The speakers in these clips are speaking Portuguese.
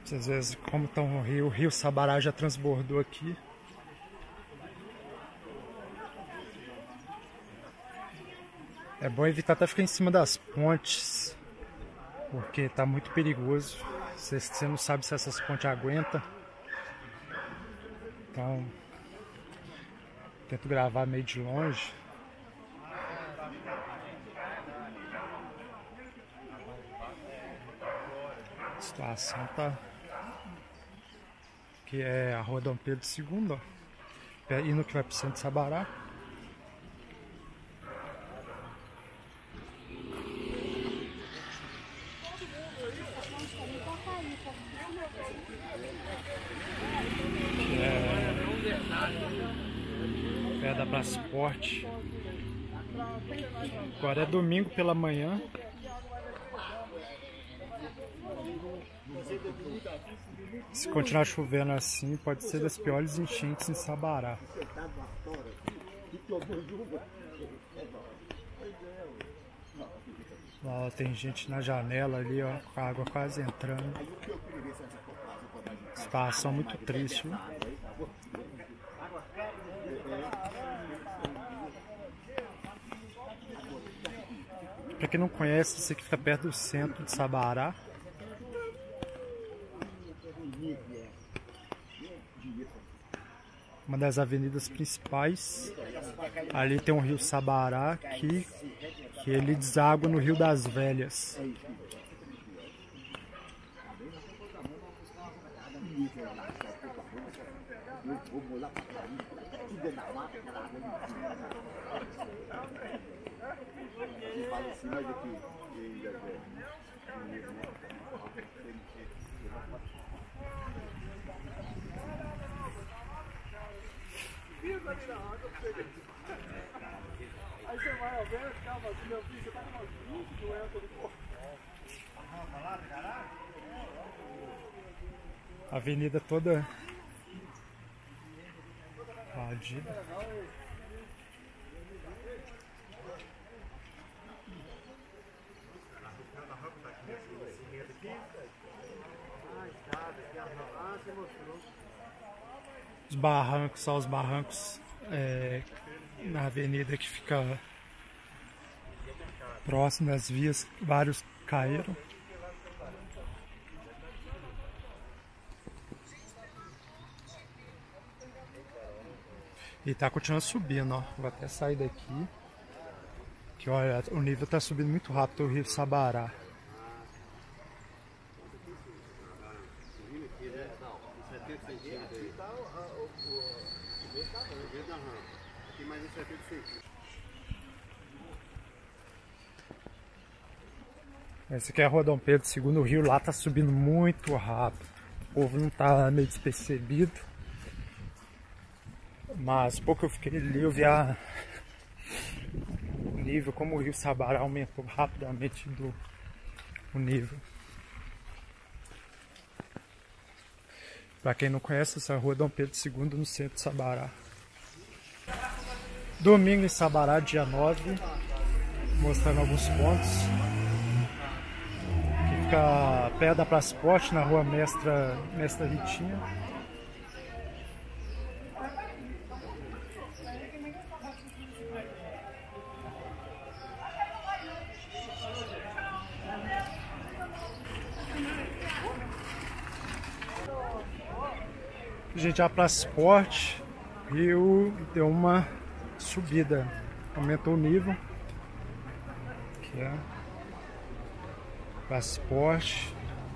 Às vezes, como está o rio Sabará já transbordou aqui. É bom evitar até ficar em cima das pontes, porque está muito perigoso. Você não sabe se essas pontes aguentam. Então, tento gravar meio de longe. A situação tá... Aqui é a rua Dom Pedro II, ó. Indo que vai pro centro de Sabará. Pé da Brasport. Agora é domingo pela manhã. Se continuar chovendo assim, pode ser das piores enchentes em Sabará. Ó, tem gente na janela ali, ó, com a água quase entrando. Situação muito triste, viu? Pra quem não conhece, isso aqui fica perto do centro de Sabará. Uma das avenidas principais. Ali tem o rio Sabará, que ele deságua no Rio das Velhas. Aí você vai ver, calma, meu filho, você tá com umas 20 doenças no corpo. A avenida toda invadida. Os barrancos, só os barrancos na avenida que fica próximo das vias, vários caíram. E tá continuando subindo, ó. Vou até sair daqui. Que olha, o nível tá subindo muito rápido, o rio Sabará. Esse aqui é a rua Dom Pedro II, o rio lá tá subindo muito rápido. O povo não tá meio despercebido. Mas pouco eu fiquei ali, eu vi o nível, como o rio Sabará aumentou rapidamente o nível. Para quem não conhece, essa rua Dom Pedro II no centro de Sabará. Domingo em Sabará, dia 9, mostrando alguns pontos. Aqui fica perto da Praça Esporte, na rua Mestra Ritinha. Gente, a Praça Esporte, rio deu uma subida, aumentou o nível. Aqui é Praça Esporte.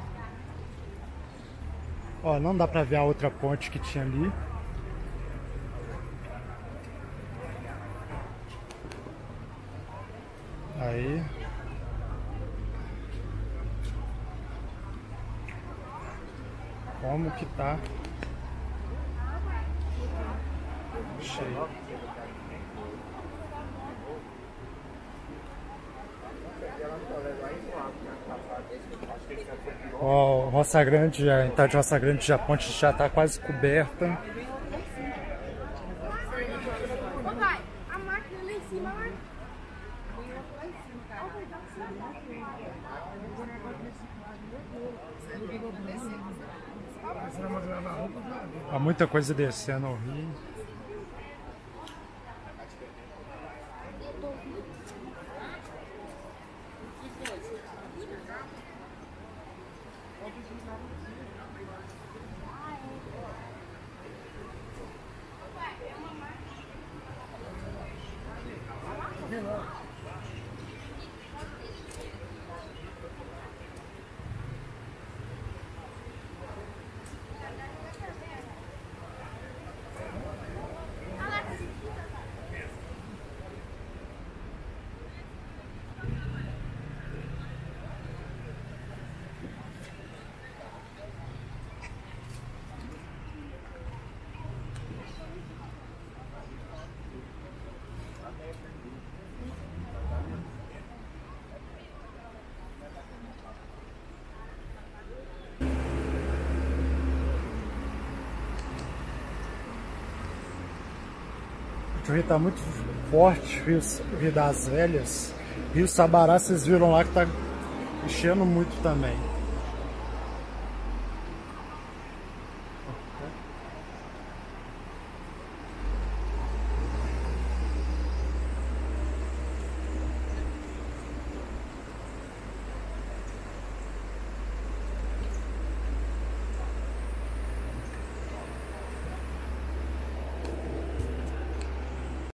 Ó, não dá pra ver a outra ponte que tinha ali. Aí. Como que tá? Cheio. Ó, Roça Grande, a entrada de Roça Grande, a ponte já está quase coberta. Ô pai, a máquina lá em cima, né? Lá em cima. Há muita coisa descendo ao rio. O rio está muito forte, Rio das Velhas. Rio Sabará, vocês viram lá que está enchendo muito também.